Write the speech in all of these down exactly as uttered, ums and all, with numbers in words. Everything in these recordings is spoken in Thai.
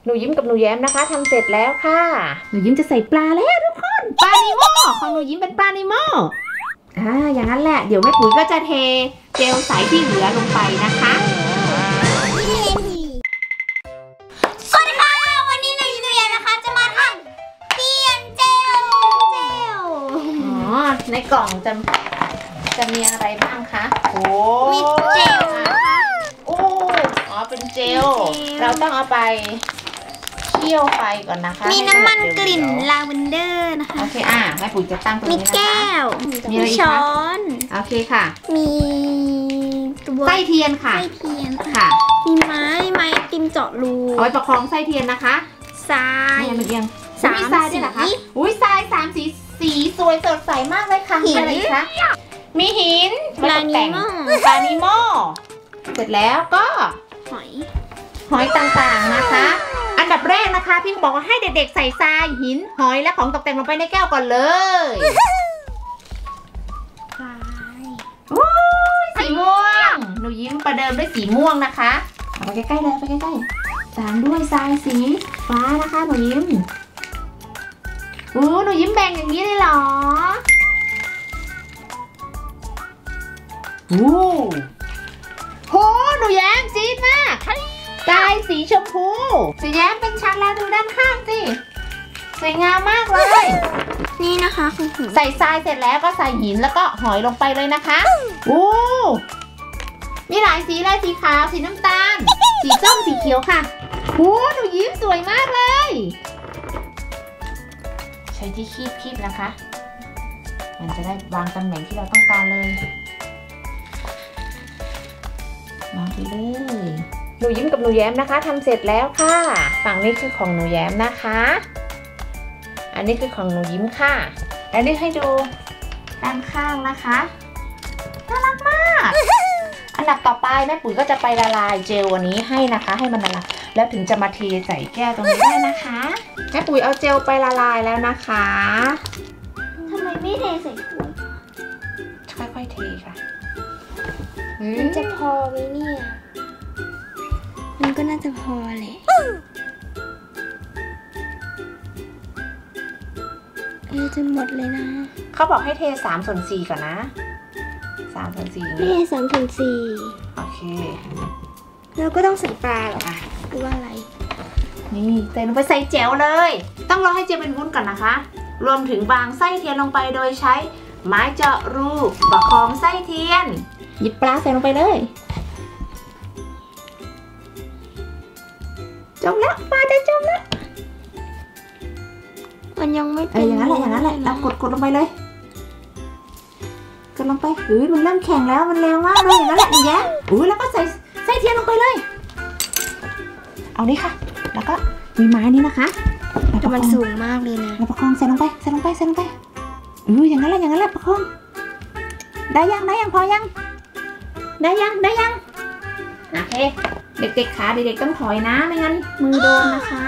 หนูยิ้มกับหนูแย้มนะคะทำเสร็จแล้วค่ะหนูยิ้มจะใส่ปลาแล้วทุกคนปลานิโม่ของหนูยิ้มเป็นปลานิโม่อ่าอย่างนั้นแหละเดี๋ยวแม่ปุ๋ยก็จะเทเจลใสที่เหลือลงไปนะคะสวัสดีค่ะวันนี้หนูยิ้มหนูแย้มนะคะจะมาทำเทียนเจลเจลอ๋อในกล่องจะจะมีอะไรบ้างคะโอ้มีเจลนะคะโอ้อ๋อเป็นเจลเราต้องเอาไปเคี่ยวไฟก่อนนะคะมีน้ำมันกลิ่นลาเวนเดอร์นะคะโอเคอ่ะแม่ปุ๋ยจะตั้งตรงนี้นะคะมีแก้วมีช้อนโอเคค่ะมีตัวไส้เทียนค่ะไส้เทียนค่ะมีไม้ไม้ติมเจาะรูเอาไว้ประคองไส้เทียนนะคะทรายมันเอียงสามสีอุ้ยทรายสามสีสีสวยสดใสมากเลยค่ะหินอะไรคะมีหินปลานิโม่ปลานิโม่เสร็จแล้วก็หอยหอยต่างๆนะคะอันดับแรกนะคะพี่บอกว่าให้เด็กๆใส่ทรายหินหอยและของตกแต่งลงไปในแก้วก่อนเลยทรายสีม่วงหนูยิ้มประเดิมด้วยสีม่วงนะคะเอาไปใกล้ๆเลยไปใกล้ๆตามด้วยทรายสีฟ้านะคะหนูยิ้มโอ้หนูยิ้มแบ่งอย่างนี้เลยเหรอโอ้โหหนูแย้มจี๊ดมากทรายสีชมพูสีแย้มเป็นชั้นแล้วดูด้านข้างสิสวยงามมากเลยนี่นะคะคือหินใส่ทรายเสร็จแล้วก็ใส่หินแล้วก็หอยลงไปเลยนะคะโอ้มีหลายสีเลยสีขาวสีน้ำตาลสีส้มสีเขียวค่ะโอ้หนูยิ้มสวยมากเลยใช้ที่คีบคีบนะคะมันจะได้วางตำแหน่งที่เราต้องการเลยวางไปเลยหนูยิ้มกับหนูแย้มนะคะทำเสร็จแล้วค่ะฝั่งนี้คือของหนูแย้มนะคะอันนี้คือของหนูยิ้มค่ะและนี่ให้ดูด้านข้างนะคะน่ารักมากอันดับต่อไปแม่ปุ๋ยก็จะไปละลายเจลวันนี้ให้นะคะให้มันละลายแล้วถึงจะมาเทใส่แก้วตรงนี้ได้นะคะแม่ปุ๋ยเอาเจลไปละลายแล้วนะคะทำไมไม่เทใส่ขวดค่อยๆเทค่ะมันจะพอไหมเนี่ยมันก็น่าจะพอแหละเอจนหมดเลยนะเขาบอกให้เทสามส่วนสี่ก่อนนะสามส่วนสี่เทสามส่วนสี่โอเคเราก็ต้องใส่ปลาหรอหรือว่าอะไรนี่ใส่ลงไปใส่เจลเลยต้องรอให้เจลเป็นวุ้นก่อนนะคะรวมถึงวางไส้เทียนลงไปโดยใช้ไม้เจาะรูประคองไส้เทียนหยิบปลาใส่ลงไปเลยจมแล้วปลาจะจมแล้วมันยังไม่เอออย่างนั้นแหละอย่างนั้นแหละเรากดกดลงไปเลยกดลงไปอุ้ยมันเริ่มแข็งแล้วมันเร็วมากเลยอย่างนั้นแหละอย่างเงี้ยอุ้ยแล้วก็ใส่ไส้เทียนลงไปเลยเอานี่ค่ะแล้วก็มีไม้นี่นะคะแต่มันสูงมากเลยนะเราประคองใส่ลงไปใส่ลงไปใส่ลงไปอุ้ยอย่างนั้นแหละอย่างนั้นแหละประคองได้ยังได้ยังพอยังได้ยังได้ยังโอเคเด็กๆขาเด็กๆต้องถอยนะไม่งั้นมือโดนนะคะ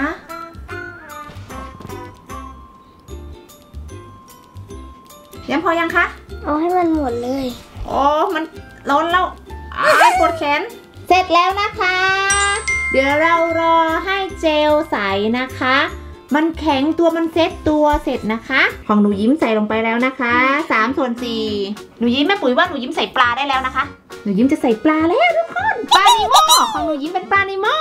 ยังพอยังคะเอาให้มันหมดเลยโอ้มันล้นแล้วไอ้ปวดแขนเสร็จแล้วนะคะเดี๋ยวเรารอให้เจลใสนะคะมันแข็งตัวมันเซ็ตตัวเสร็จนะคะของหนูยิ้มใส่ลงไปแล้วนะคะสามส่วนสี่หนูยิ้มแม่ปุ๋ยว่าหนูยิ้มใส่ปลาได้แล้วนะคะหนูยิ้มจะใส่ปลาแล้วทุกคนปลานิโม่ของหนูยิ้มเป็นปลานิโม่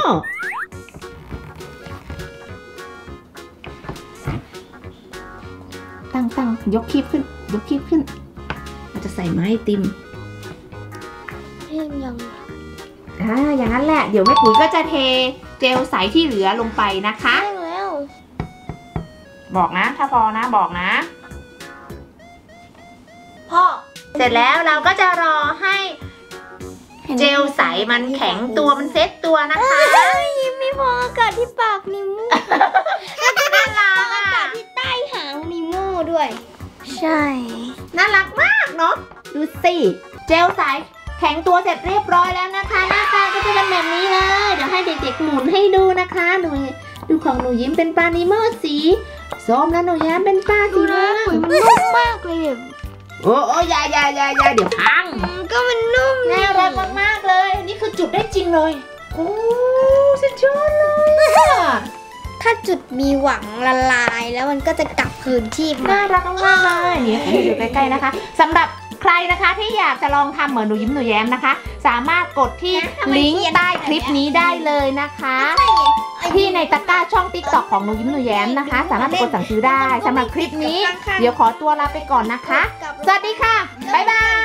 ตั้งตั้งยกคีบขึ้นยกคีบขึ้นเราจะใส่ไม้ติมแห้งยังอ่าอย่างนั้นแหละเดี๋ยวแม่ปุ๋ยก็จะเทเจลใสที่เหลือลงไปนะคะบอกนะถ้าพอนะบอกนะพ่อเสร็จแล้วเราก็จะรอให้เจลใสมันแข็งตัวมันเซ็ตตัวนะคะยิ้มไม่พออากาศที่ปากนิโม่แล้วก็น่ารักอากาศที่ใต้หางนิโม่ด้วยใช่น่ารักมากเนาะดูสิเจลใสแข็งตัวเสร็จเรียบร้อยแล้วนะคะหน้าตาก็จะเป็นแบบนี้เลยเดี๋ยวให้เด็กๆหมุนให้ดูนะคะหนูดูของหนูยิ้มเป็นปลานิโม่สีส้มแล้วหนูแย้มเป็นปลาสีม่วงมันนุ่มมากเลยโอ้โอ้ยายายายาเดี๋ยวพังก็มันนุ่มน่ารักมากๆเลยนี่คือจุดได้จริงเลยโอ้สุดยอดเลยจุดมีหวังละลายแล้วมันก็จะกลับคืนชีพมาน่ารักมากเลยนี่ให้ดูใกล้ๆนะคะสำหรับใครนะคะที่อยากจะลองทำเหมือนหนูยิ้มหนูแย้มนะคะ สามารถกดที่ลิงก์ใต้คลิปนี้ได้เลยนะคะที่ในตะกร้าช่อง ติ๊กต็อก ของหนูยิ้มหนูแย้มนะคะ สามารถกดสั่งซื้อได้สำหรับคลิปนี้เดี๋ยวขอตัวลาไปก่อนนะคะสวัสดีค่ะบ๊ายบาย